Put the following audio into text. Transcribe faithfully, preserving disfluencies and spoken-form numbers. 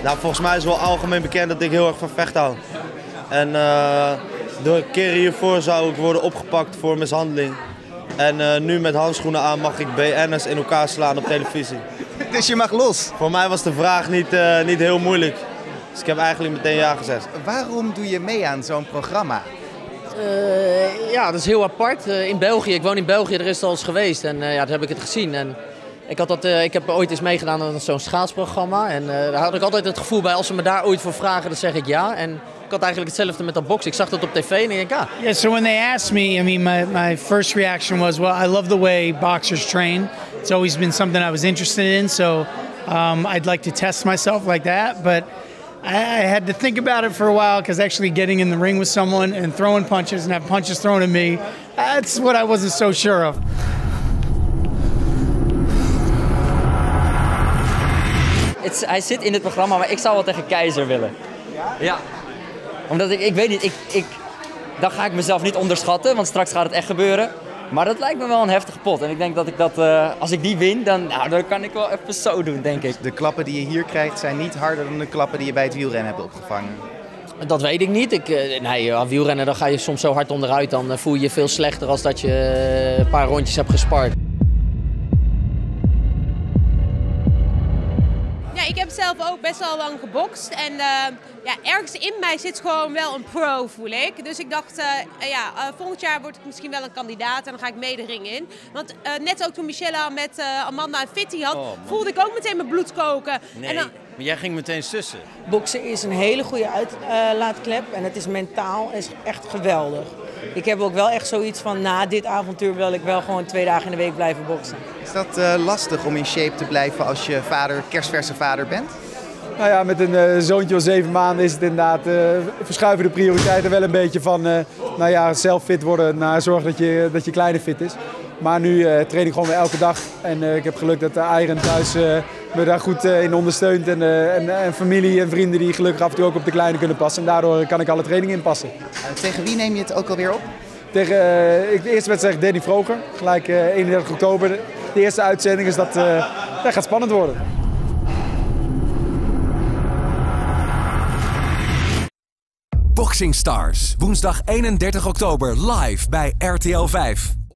Nou, volgens mij is het wel algemeen bekend dat ik heel erg van vechten hou. En uh, de keren hiervoor zou ik worden opgepakt voor mishandeling. En uh, nu met handschoenen aan mag ik B N'ers in elkaar slaan op televisie. Dus je mag los? Voor mij was de vraag niet, uh, niet heel moeilijk. Dus ik heb eigenlijk meteen ja gezegd. Waarom doe je mee aan zo'n programma? Uh, ja, dat is heel apart. Uh, in België, ik woon in België, er is het al eens geweest en uh, ja, daar heb ik het gezien. En ik, had dat, uh, ik heb ooit eens meegedaan aan zo'n schaatsprogramma en uh, daar had ik altijd het gevoel bij, als ze me daar ooit voor vragen, dan zeg ik ja. En ik had eigenlijk hetzelfde met dat boksen. Ik zag dat op tv en ik denk ja. Yeah, so when they asked me, I mean, my, my first reaction was, well, I love the way boxers train. It's always been something I was interested in, so um, I'd like to test myself like that. But I, I had to think about it for a while because actually getting in the ring with someone and throwing punches and have punches thrown at me, that's what I wasn't so sure of. It's, hij zit in het programma, maar ik zou wel tegen Keizer willen. Ja? Omdat ik, ik weet niet, ik, ik, dan ga ik mezelf niet onderschatten, want straks gaat het echt gebeuren. Maar dat lijkt me wel een heftige pot. En ik denk dat ik dat, uh, als ik die win, dan, nou, dan kan ik wel even zo doen, denk ik. De klappen die je hier krijgt zijn niet harder dan de klappen die je bij het wielrennen hebt opgevangen. Dat weet ik niet. Ik, uh, nee, aan wielrennen dan ga je soms zo hard onderuit, dan uh, voel je je veel slechter als dat je uh, een paar rondjes hebt gespart. Ja, ik heb zelf ook best wel lang gebokst en uh, ja, ergens in mij zit gewoon wel een pro, voel ik. Dus ik dacht, uh, ja, uh, volgend jaar word ik misschien wel een kandidaat en dan ga ik mee de ring in. Want uh, net ook toen Michelle met uh, Amanda en Fitty had, oh, voelde ik ook meteen mijn bloed koken. Nee, en dan... maar jij ging meteen sussen. Boksen is een hele goede uitlaatklep uh, en het is mentaal is echt geweldig. Ik heb ook wel echt zoiets van, na dit avontuur wil ik wel gewoon twee dagen in de week blijven boksen. Is dat uh, lastig om in shape te blijven als je vader, kerstverse vader bent? Nou ja, met een uh, zoontje van zeven maanden is het inderdaad, uh, verschuiven de prioriteiten wel een beetje van uh, nou ja, zelf fit worden naar zorgen dat je, dat je kleine fit is. Maar nu uh, train ik gewoon weer elke dag en uh, ik heb geluk dat uh, Iron thuis uh, me daar goed uh, in ondersteunt. En, uh, en, en familie en vrienden die gelukkig af en toe ook op de kleine kunnen passen. En daardoor kan ik alle trainingen inpassen. Uh, tegen wie neem je het ook alweer op? Tegen uh, de eerste wedstrijd Danny Vroger, gelijk uh, eenendertig oktober. De eerste uitzending, dus dat, uh, dat gaat spannend worden. Boxing Stars, woensdag eenendertig oktober live bij R T L vijf.